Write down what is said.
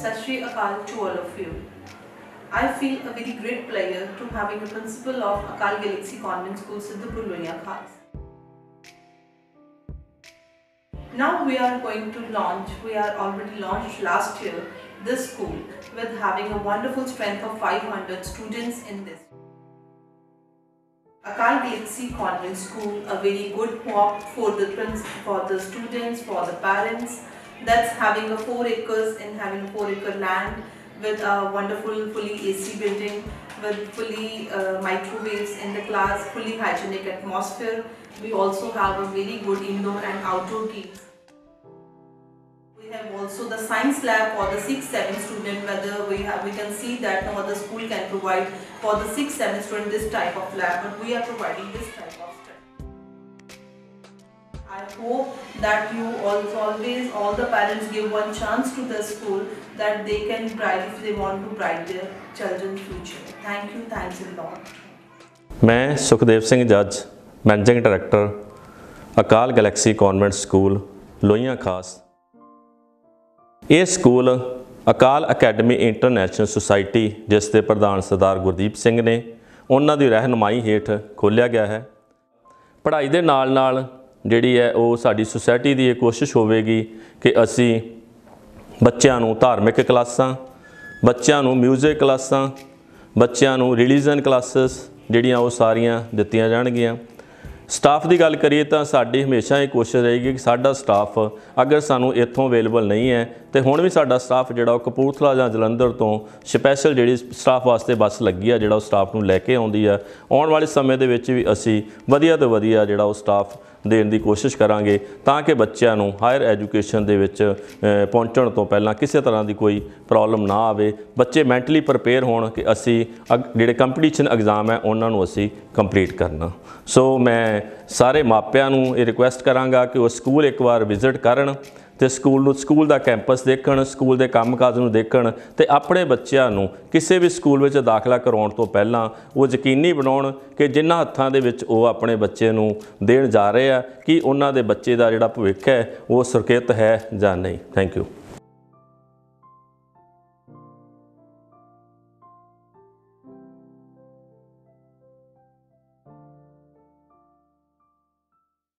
Sat Shri Akal to all of you. I feel a very great pleasure to having a principal of Akal Galaxy Convent School, Siddhapur, Loiya Khas. Now we are going to launch, we are already launched last year, this school with having a wonderful strength of 500 students in this. Akal Galaxy Convent School, a very good hub for the students, for the parents. That's having a 4 acres and having a 4-acre land with a wonderful fully AC building, with fully microwaves in the class, fully hygienic atmosphere. We also have a very good indoor and outdoor games. We have also the science lab for the 6-7 student, whether we can see that no other school can provide for the 6-7 student this type of lab, but we are providing this type of study. I hope that you always, all the parents give one chance to the school that they can bright if they want to bright their children's future. Thank you, thanks a lot. मैं सुखदेव सिंह जज, managing director, Akal galaxy convent school, Loiyan Khas. ये school अकाल academy international society जिस दे प्रधान सरदार गुरदीप सिंह ने उन्हां दी रहनुमाई हेठ खोलिया गया है। पढ़ाई दे नाल नाल जिहड़ी है वो साडी सोसाइटी दी कोशिश होवेगी कि असी बच्चों नूं धार्मिक क्लासां, बच्चों नूं म्यूजिक क्लासां, बच्चों नूं रिलीजन क्लासेस जिहड़ियां वो सारियां दित्तियां जाणगियां। स्टाफ की गल करिए तो साडी हमेशा ये कोशिश रहेगी कि साडा स्टाफ अगर सानू इत्थों अवेलेबल नहीं है तो हुण भी साडा स्टाफ जिहड़ा कपूरथला जां जलंधर तो स्पैशल जिहड़ी स्टाफ वास्ते बस लगी है जिहड़ा स्टाफ नूं लैके आउंदी है। आउण वाले समय दे विच भी असीं वधिया तो वधिया जिहड़ा वो स्टाफ देण दी कोशिश करांगे ताकि बच्चों नूं हायर एजुकेशन दे विच पहुंचण तो पहलां किसी तरह की कोई प्रॉब्लम ना आवे, बच्चे मैंटली प्रिपेयर होण कि असीं जिहड़े कंपीटीशन एग्जाम है उन्हां नूं असीं कंप्लीट करना। सो मैं सारे मापिਆਂ नूं ये रिक्वेस्ट करांगा कि वो स्कूल एक बार विजिट करन ते स्कूल दा कैंपस देखण, स्कूल दे कामकाज नूं देखण ते अपने बच्चों नूं किसी भी स्कूल विच दाखला करवाउण तो पहलां वो यकीनी बनाउण कि जिन्हां हत्थां दे विच वो अपने बच्चे नूं देण जा रहे आ कि उन्हां दे बच्चे दा जिहड़ा भविख है वो सुरक्षित है जां नहीं। Thank you.